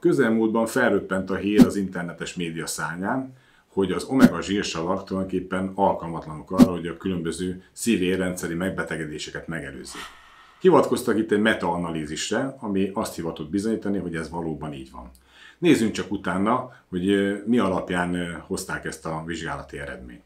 közelmúltban felröppent a hír az internetes média szárnyán, hogy az omega zsírsavak tulajdonképpen alkalmatlanok arra, hogy a különböző szív-érrendszeri megbetegedéseket megelőzzék. Hivatkoztak itt egy metaanalízisre, ami azt hivatott bizonyítani, hogy ez valóban így van. Nézzünk csak utána, hogy mi alapján hozták ezt a vizsgálati eredményt.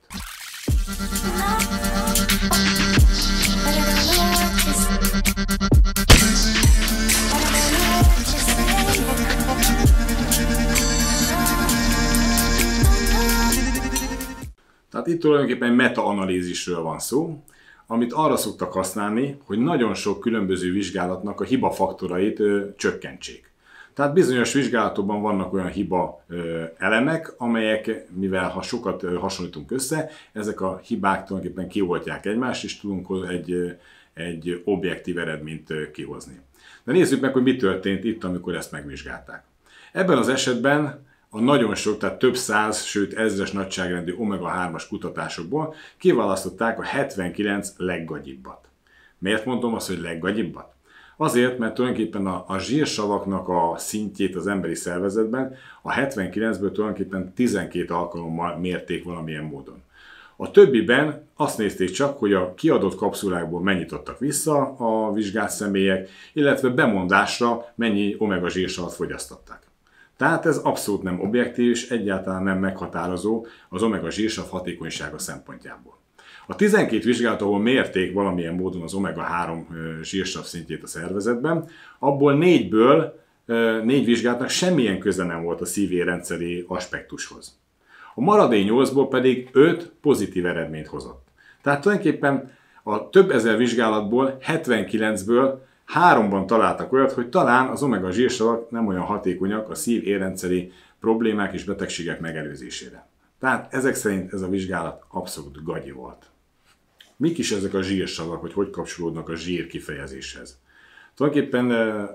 Tehát itt tulajdonképpen egy metaanalízisről van szó, amit arra szoktak használni, hogy nagyon sok különböző vizsgálatnak a hibafaktorait csökkentsék. Tehát bizonyos vizsgálatokban vannak olyan hiba elemek, amelyek, mivel ha sokat hasonlítunk össze, ezek a hibák tulajdonképpen kioltják egymást, és tudunk egy objektív eredményt kihozni. De nézzük meg, hogy mi történt itt, amikor ezt megvizsgálták. Ebben az esetben a nagyon sok, tehát több száz, sőt ezres nagyságrendű omega-3-as kutatásokból kiválasztották a 79 leggagyibbat. Miért mondom azt, hogy leggagyibbat? Azért, mert tulajdonképpen a zsírsavaknak a szintjét az emberi szervezetben a 79-ből tulajdonképpen 12 alkalommal mérték valamilyen módon. A többiben azt nézték csak, hogy a kiadott kapszulákból mennyit adtak vissza a vizsgált személyek, illetve bemondásra mennyi omega zsírsavat fogyasztották. Tehát ez abszolút nem objektív és egyáltalán nem meghatározó az omega zsírsav hatékonysága szempontjából. A 12 vizsgálat, ahol mérték valamilyen módon az omega-3 zsírsav szintjét a szervezetben, abból 4 vizsgálatnak semmilyen köze nem volt a szív-érrendszeri aspektushoz. A maradék 8-ból pedig 5 pozitív eredményt hozott. Tehát tulajdonképpen a több ezer vizsgálatból 79-ből 3-ban találtak olyat, hogy talán az omega zsírsavak nem olyan hatékonyak a szív-érrendszeri problémák és betegségek megelőzésére. Tehát ezek szerint ez a vizsgálat abszolút gagyi volt. Mik is ezek a zsírsavak, vagy hogy kapcsolódnak a zsír kifejezéshez? Tulajdonképpen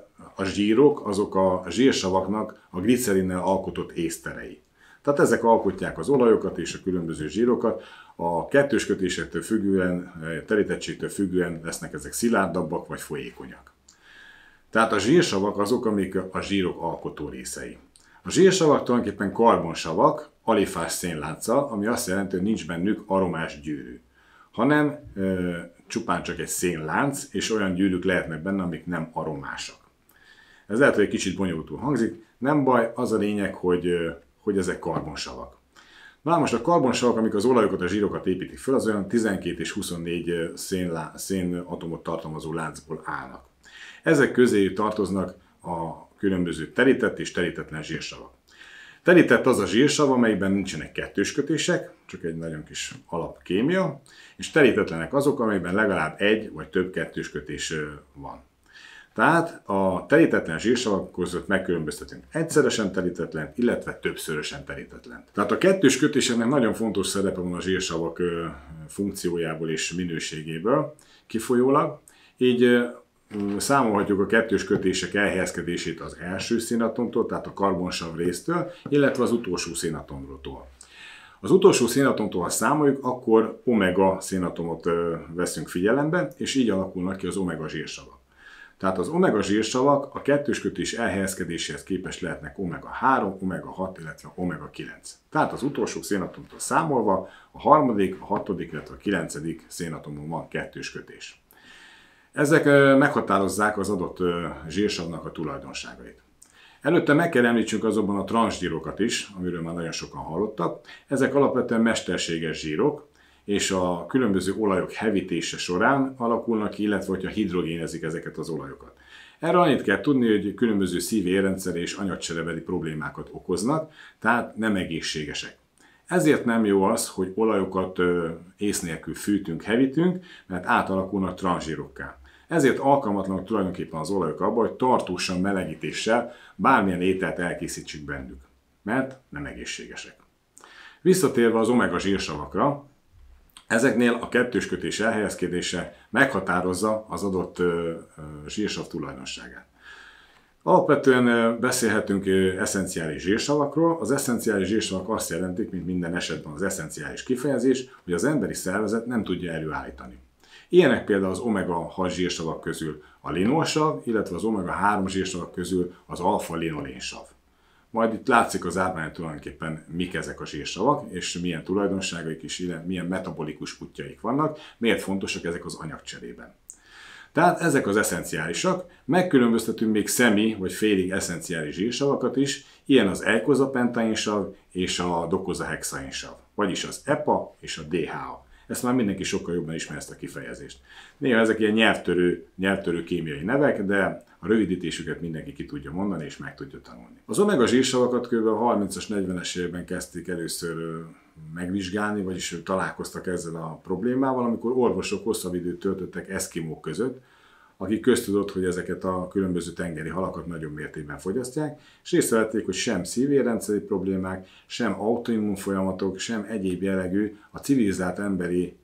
a zsírok azok a zsírsavaknak a glicerinnel alkotott észterei. Tehát ezek alkotják az olajokat és a különböző zsírokat. A kettős kötésektől függően, terítettségtől függően lesznek ezek szilárdabbak vagy folyékonyak. Tehát a zsírsavak azok, amik a zsírok alkotó részei. A zsírsavak tulajdonképpen karbonsavak, alifás szénlánccal, ami azt jelenti, hogy nincs bennük aromás gyűrű, hanem csupán csak egy szénlánc, és olyan gyűrűk lehetnek benne, amik nem aromásak. Ez lehet, hogy egy kicsit bonyolultul hangzik, nem baj, az a lényeg, hogy ezek karbonsavak. Na most a karbonsavak, amik az olajokat, a zsírokat építik fel, az olyan 12 és 24 szénatomot tartalmazó láncból állnak. Ezek közé tartoznak a különböző terített és terítetlen zsírsavak. Terített az a zsírsav, amelyben nincsenek kettős kötések, csak egy nagyon kis alapkémia, és terítetlenek azok, amelyben legalább egy vagy több kettős kötés van. Tehát a terítetlen zsírsavak között megkülönböztetünk egyszeresen terítetlent, illetve többszörösen terítetlent. Tehát a kettős kötéseknek nagyon fontos szerepe van a zsírsavak funkciójából és minőségéből kifolyólag, így számolhatjuk a kettős kötések elhelyezkedését az első szénatomtól, tehát a karbonsav résztől, illetve az utolsó szénatomtól. Az utolsó szénatomtól, ha számoljuk, akkor omega szénatomot veszünk figyelembe, és így alakulnak ki az omega zsírsavak. Tehát az omega zsírsavak a kettős kötés elhelyezkedéséhez képest lehetnek omega-3, omega-6, illetve omega-9. Tehát az utolsó szénatomtól számolva a harmadik, a hatodik, illetve a 9. szénatomon van kettős kötés. Ezek meghatározzák az adott zsírsavnak a tulajdonságait. Előtte meg kell említsünk azonban a transzsírokat is, amiről már nagyon sokan hallottak. Ezek alapvetően mesterséges zsírok, és a különböző olajok hevítése során alakulnak ki, illetve hogyha hidrogénezik ezeket az olajokat. Erre annyit kell tudni, hogy különböző szív-érrendszer és anyagcserebeli problémákat okoznak, tehát nem egészségesek. Ezért nem jó az, hogy olajokat ész nélkül fűtünk, hevítünk, mert átalakulnak transzsírokká. Ezért alkalmatlanok tulajdonképpen az olajok abba, hogy tartósan melegítéssel bármilyen ételt elkészítsük bennük, mert nem egészségesek. Visszatérve az omega zsírsavakra, ezeknél a kettős kötés elhelyezkedése meghatározza az adott zsírsav tulajdonságát. Alapvetően beszélhetünk eszenciális zsírsavakról. Az eszenciális zsírsavak azt jelentik, mint minden esetben az eszenciális kifejezés, hogy az emberi szervezet nem tudja előállítani. Ilyenek például az omega-6 zsírsavak közül a linolsav, illetve az omega-3 zsírsavak közül az alfa-linolénsav. Majd itt látszik az ábrán tulajdonképpen mik ezek a zsírsavak, és milyen tulajdonságaik és milyen metabolikus útjaik vannak, miért fontosak ezek az anyagcserében. Tehát ezek az eszenciálisak, megkülönböztetünk még szemi vagy félig eszenciális zsírsavakat is, ilyen az eikozapentainsav és a dokozahexainsav, vagyis az EPA és a DHA. Ezt már mindenki sokkal jobban ismeri, ezt a kifejezést. Néha ezek ilyen nyelvtörő kémiai nevek, de a rövidítésüket mindenki ki tudja mondani és meg tudja tanulni. Az omega zsírsavakat kb. A 30-as, 40-es években kezdték először megvizsgálni, vagyis találkoztak ezzel a problémával, amikor orvosok hosszabb időt töltöttek eszkimók között, akik köztudott, hogy ezeket a különböző tengeri halakat nagyobb mértékben fogyasztják, és észrevették, hogy sem szívérrendszeri problémák, sem autoimmun folyamatok, sem egyéb jellegű a civilizált emberi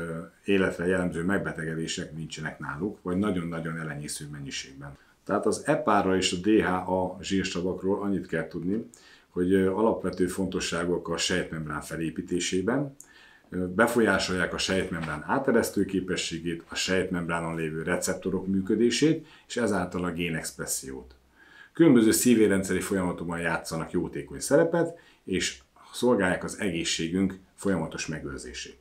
életre jellemző megbetegedések nincsenek náluk, vagy nagyon-nagyon elenyésző mennyiségben. Tehát az EPA-ra és a DHA zsírsavakról annyit kell tudni, hogy alapvető fontosságok a sejtmembrán felépítésében, befolyásolják a sejtmembrán áteresztő képességét, a sejtmembránon lévő receptorok működését, és ezáltal a génexpressziót. Különböző szívérrendszeri folyamatokban játszanak jótékony szerepet, és szolgálják az egészségünk folyamatos megőrzését.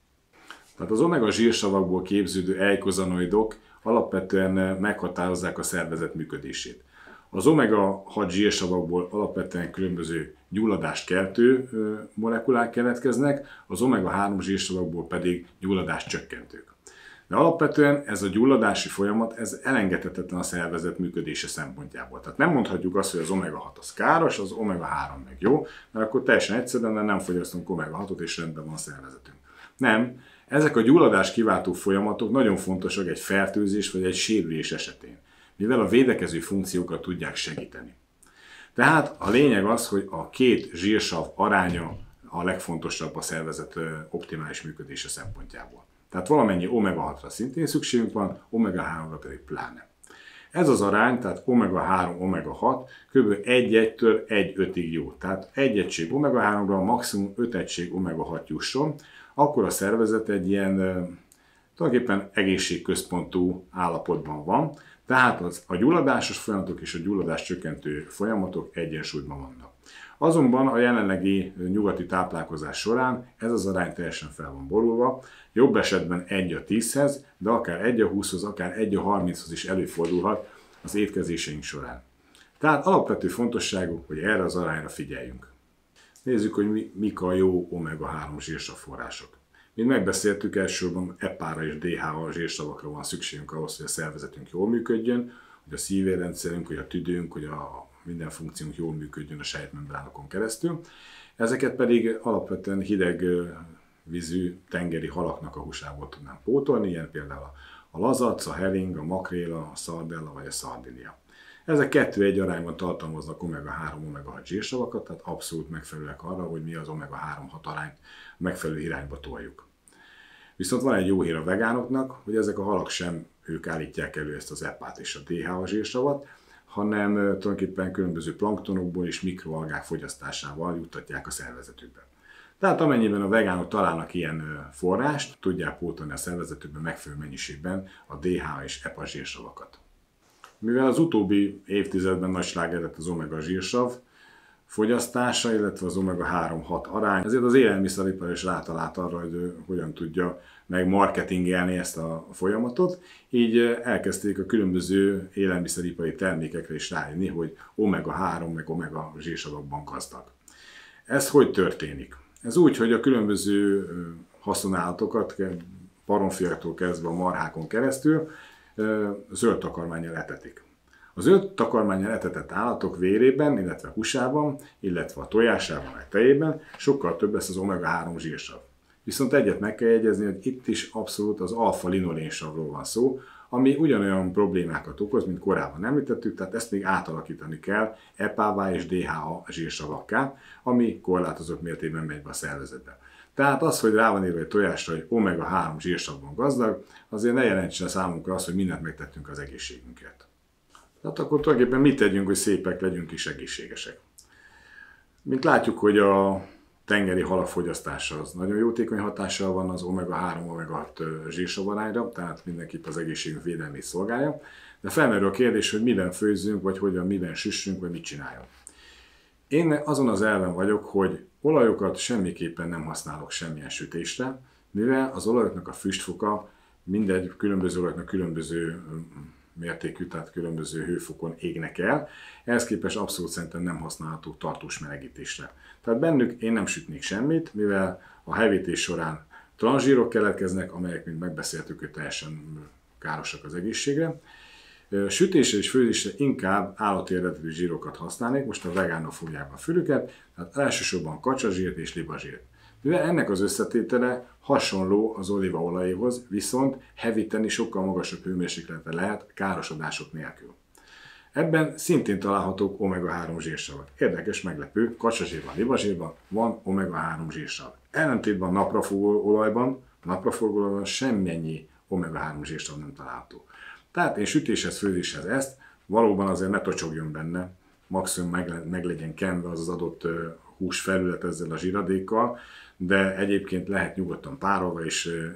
Tehát az omega zsírsavakból képződő eikozanoidok alapvetően meghatározzák a szervezet működését. Az omega-6 zsírsavakból alapvetően különböző gyulladást keltő molekulák keletkeznek, az omega-3 zsírsavakból pedig gyulladást csökkentők. De alapvetően ez a gyulladási folyamat ez elengedhetetlen a szervezet működése szempontjából. Tehát nem mondhatjuk azt, hogy az omega-6 az káros, az omega-3 meg jó, mert akkor teljesen egyszerűen nem fogyasztunk omega-6-ot és rendben van a szervezetünk. Nem, ezek a gyulladás kiváltó folyamatok nagyon fontosak egy fertőzés vagy egy sérülés esetén, mivel a védekező funkciókat tudják segíteni. Tehát a lényeg az, hogy a két zsírsav aránya a legfontosabb a szervezet optimális működése szempontjából. Tehát valamennyi omega-6-ra szintén szükségünk van, omega-3-ra pedig pláne. Ez az arány, tehát omega-3, omega-6 kb. 1-1-től 1-5-ig jó. Tehát 1 egység omega-3-ra maximum 5 egység omega-6 jusson, akkor a szervezet egy ilyen tulajdonképpen egészségközpontú állapotban van, tehát a gyulladásos folyamatok és a gyulladás csökkentő folyamatok egyensúlyban vannak. Azonban a jelenlegi nyugati táplálkozás során ez az arány teljesen fel van borulva, jobb esetben 1/10-hez, de akár 1/20-hoz, akár 1/30-hoz is előfordulhat az étkezéseink során. Tehát alapvető fontosságú, hogy erre az arányra figyeljünk. Nézzük, hogy mik a jó omega-3 zsírsavforrások. Mint megbeszéltük, elsősorban EPA-ra és DHA zsírsavakra van szükségünk ahhoz, hogy a szervezetünk jól működjön, hogy a szívérrendszerünk, hogy a tüdőnk, hogy a minden funkciónk jól működjön a sejtmembránokon keresztül. Ezeket pedig alapvetően hideg vízű tengeri halaknak a húsából tudnám pótolni, ilyen például a lazac, a hering, a makréla, a szardella vagy a szardinia. Ezek 2-1 arányban tartalmaznak omega-3, omega-6 zsírsavakat, tehát abszolút megfelelőek arra, hogy mi az omega-3-6 arányt megfelelő irányba toljuk. Viszont van egy jó hír a vegánoknak, hogy ezek a halak sem ők állítják elő ezt az EPA-t és a DHA zsírsavat, hanem tulajdonképpen különböző planktonokból és mikroalgák fogyasztásával juttatják a szervezetükbe. Tehát amennyiben a vegánok találnak ilyen forrást, tudják pótolni a szervezetükben megfelelő mennyiségben a DHA és EPA zsírsavakat. Mivel az utóbbi évtizedben nagy sláger lett az omega zsírsav fogyasztása, illetve az omega-3-6 arány, ezért az élelmiszeripar is rátalált arra, hogy hogyan tudja meg marketingelni ezt a folyamatot, így elkezdték a különböző élelmiszeripari termékekre is rájönni, hogy omega-3 meg omega zsírsavakban gazdag. Ez hogy történik? Ez úgy, hogy a különböző haszonállatokat, baromfiaktól kezdve a marhákon keresztül zöld takarmánnyal etetik. A zöld takarmánnyal etetett állatok vérében, illetve húsában, illetve a tojásában, vagy tejében sokkal több lesz az omega-3 zsírsav. Viszont egyet meg kell jegyezni, hogy itt is abszolút az alfa-linolénsavról van szó, ami ugyanolyan problémákat okoz, mint korábban említettük, tehát ezt még átalakítani kell EPA-vá és DHA zsírsavakká, ami korlátozott mértékben megy be a szervezetbe. Tehát az, hogy rá van írva egy tojásra, hogy omega-3 zsírsavban gazdag, azért ne jelentsen számunkra azt, hogy mindent megtettünk az egészségünkért. Tehát akkor tulajdonképpen mit tegyünk, hogy szépek legyünk és egészségesek. Mint látjuk, hogy a tengeri halak fogyasztása az nagyon jótékony hatással van az omega-3, omega-6 zsírsavarányra, tehát mindenképp az egészségünk védelmét szolgálja. De felmerül a kérdés, hogy miben főzzünk, vagy hogyan, miben süssünk, vagy mit csináljunk. Én azon az elven vagyok, hogy olajokat semmiképpen nem használok semmilyen sütésre, mivel az olajoknak a füstfoka mindegy, különböző olajoknak különböző mértékű, tehát különböző hőfokon égnek el. Ehhez képest abszolút szerintem nem használható tartós melegítésre. Tehát bennük én nem sütnék semmit, mivel a hevítés során transzsírok keletkeznek, amelyek, mint megbeszéltük, hogy teljesen károsak az egészségre. Sütésre és főzésre inkább állati eredetű zsírokat használnék, most a vegánok fogják a fülüket, tehát elsősorban kacsazsírt és libazsírt. Mivel ennek az összetétele hasonló az olívaolajéhoz, viszont hevíteni sokkal magasabb hőmérsékleten lehet károsodások nélkül. Ebben szintén találhatók omega-3 zsírsavak. Érdekes, meglepő, kacsazsírban, libazsírban van omega-3 zsírsav. Ellentétben napraforgóolajban semmennyi omega-3 zsírsav nem található. Tehát én sütéshez, főzéshez ezt, valóban azért ne tocsogjon benne, maximum meg legyen kenve az adott húsfelület ezzel a zsíradékkal, de egyébként lehet nyugodtan párolva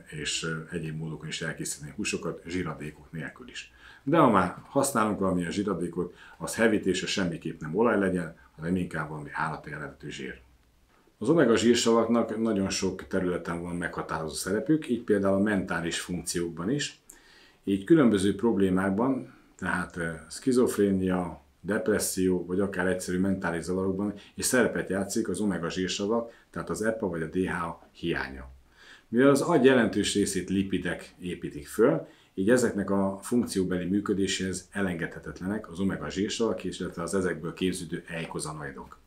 és egyéb módokon is elkészíteni húsokat zsíradékok nélkül is. De ha már használunk valamilyen zsíradékot, az hevítése semmiképp nem olaj legyen, hanem inkább valami állati eredetű zsír. Az omega zsírsavaknak nagyon sok területen van meghatározó szerepük, így például a mentális funkciókban is. Így különböző problémákban, tehát szkizofrénia, depresszió, vagy akár egyszerű mentális zavarokban is szerepet játszik az omega zsírsavak, tehát az EPA vagy a DHA hiánya. Mivel az agy jelentős részét lipidek építik föl, így ezeknek a funkcióbeli működéséhez elengedhetetlenek az omega zsírsavak, illetve az ezekből képződő eikozanoidok.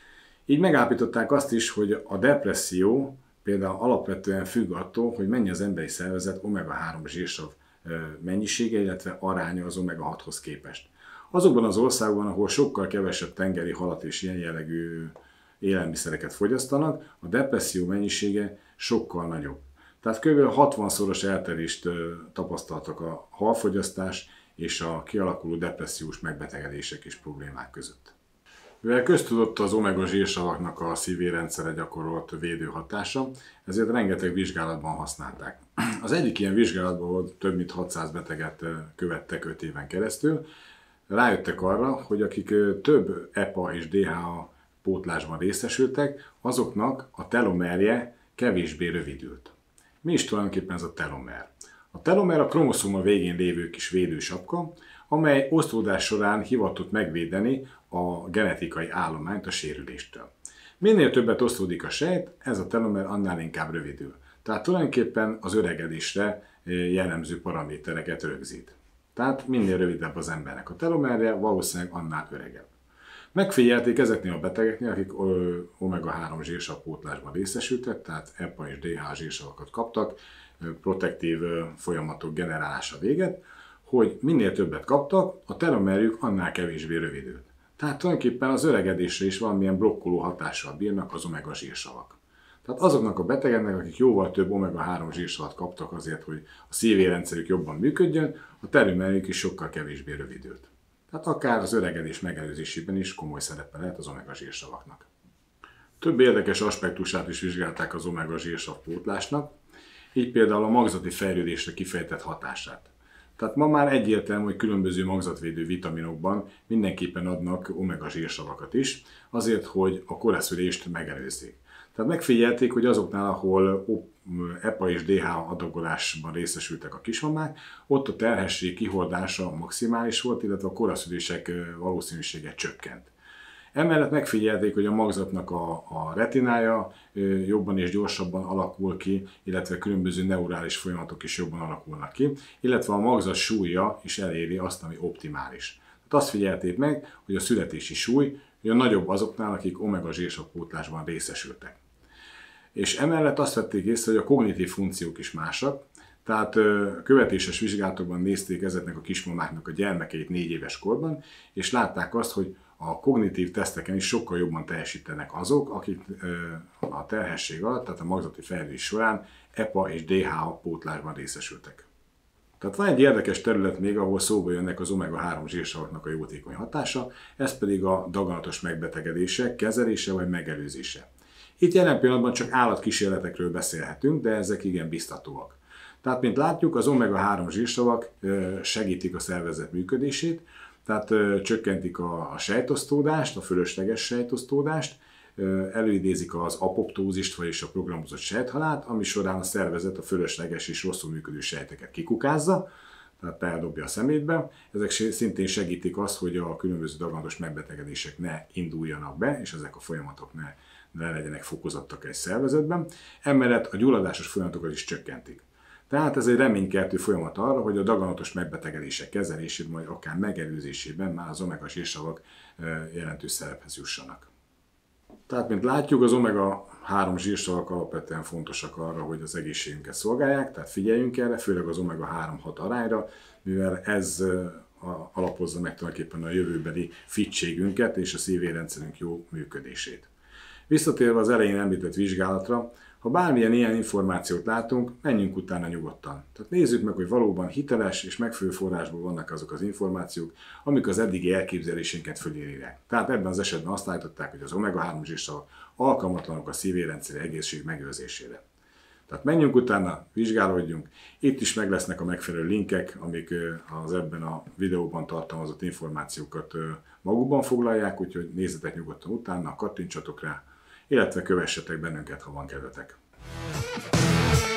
Így megállapították azt is, hogy a depresszió például alapvetően függ attól, hogy mennyi az emberi szervezet omega-3 zsírsav mennyisége, illetve aránya az omega-6-hoz képest. Azokban az országokban, ahol sokkal kevesebb tengeri halat és ilyen jellegű élelmiszereket fogyasztanak, a depresszió mennyisége sokkal nagyobb. Tehát kb. 60-szoros elterést tapasztaltak a halfogyasztás és a kialakuló depressziós megbetegedések és problémák között. Mivel köztudott az omega zsírsavaknak a szívérendszerre gyakorolt védő hatása, ezért rengeteg vizsgálatban használták. Az egyik ilyen vizsgálatban volt több mint 600 beteget követtek 5 éven keresztül. Rájöttek arra, hogy akik több EPA és DHA pótlásban részesültek, azoknak a telomerje kevésbé rövidült. Mi is tulajdonképpen ez a telomer? A telomer a kromoszóma végén lévő kis védősapka, amely osztódás során hivatott megvédeni a genetikai állományt a sérüléstől. Minél többet osztódik a sejt, ez a telomer annál inkább rövidül. Tehát tulajdonképpen az öregedésre jellemző paramétereket rögzít. Tehát minél rövidebb az embernek a telomerje, valószínűleg annál öregebb. Megfigyelték ezeknél a betegeknél, akik omega-3 zsírsav pótlásban részesültek, tehát EPA és DHA zsírsavakat kaptak, protektív folyamatok generálása véget, hogy minél többet kaptak, a telomerjük annál kevésbé rövidült. Tehát tulajdonképpen az öregedésre is valamilyen blokkoló hatással bírnak az omega zsírsavak. Tehát azoknak a betegeknek, akik jóval több omega-3 zsírsavat kaptak azért, hogy a szívérendszerük jobban működjön, a telomerjük is sokkal kevésbé rövidült. Tehát akár az öregedés megelőzésében is komoly szerepe lehet az omega zsírsavaknak. Több érdekes aspektusát is vizsgálták az omega zsírsav pótlásnak, így például a magzati fejlődésre kifejtett hatását. Tehát ma már egyértelmű, hogy különböző magzatvédő vitaminokban mindenképpen adnak omega zsírsavakat is, azért, hogy a koraszülést megelőzzék. Tehát megfigyelték, hogy azoknál, ahol EPA és DHA adagolásban részesültek a kismamák, ott a terhesség kihordása maximális volt, illetve a koraszülések valószínűsége csökkent. Emellett megfigyelték, hogy a magzatnak a retinája jobban és gyorsabban alakul ki, illetve különböző neurális folyamatok is jobban alakulnak ki, illetve a magzat súlya is eléri azt, ami optimális. Tehát azt figyelték meg, hogy a születési súly nagyobb azoknál, akik omega zsírsav pótlásban részesültek. És emellett azt vették észre, hogy a kognitív funkciók is másak, tehát követéses vizsgálatokban nézték ezeknek a kismamáknak a gyermekeit 4 éves korban, és látták azt, hogy a kognitív teszteken is sokkal jobban teljesítenek azok, akik a terhesség alatt, tehát a magzati fejlődés során EPA és DHA pótlásban részesültek. Tehát van egy érdekes terület még, ahol szóba jönnek az omega-3 zsírsavaknak a jótékony hatása, ez pedig a daganatos megbetegedések kezelése vagy megelőzése. Itt jelen pillanatban csak állatkísérletekről beszélhetünk, de ezek igen biztatóak. Tehát, mint látjuk, az omega-3 zsírsavak segítik a szervezet működését, tehát csökkentik a sejtosztódást, a fölösleges sejtosztódást, előidézik az apoptózist, vagyis a programozott sejthalált, ami során a szervezet a fölösleges és rosszul működő sejteket kikukázza, tehát eldobja a szemétbe. Ezek szintén segítik azt, hogy a különböző daganatos megbetegedések ne induljanak be, és ezek a folyamatok ne legyenek fokozottak egy szervezetben. Emellett a gyulladásos folyamatokat is csökkentik. Tehát ez egy reménykeltő folyamat arra, hogy a daganatos megbetegedések kezelésében, vagy akár megelőzésében már az omega zsírsavak jelentős szerephez jussanak. Tehát, mint látjuk, az omega-3 zsírsavak alapvetően fontosak arra, hogy az egészségünket szolgálják, tehát figyeljünk erre, főleg az omega-3-6 arányra, mivel ez alapozza meg tulajdonképpen a jövőbeli fittségünket és a szívérendszerünk jó működését. Visszatérve az elején említett vizsgálatra, ha bármilyen ilyen információt látunk, menjünk utána nyugodtan. Tehát nézzük meg, hogy valóban hiteles és megfelelő forrásból vannak azok az információk, amik az eddigi elképzelésénket fölírják. Tehát ebben az esetben azt állították, hogy az omega-3 zsírsavak alkalmatlanok a szívérendszeri egészség megőrzésére. Tehát menjünk utána, vizsgálódjunk. Itt is meg lesznek a megfelelő linkek, amik az ebben a videóban tartalmazott információkat magukban foglalják, úgyhogy nézzetek nyugodtan utána, kattintsatok rá, illetve kövessetek bennünket, ha van kedvetek.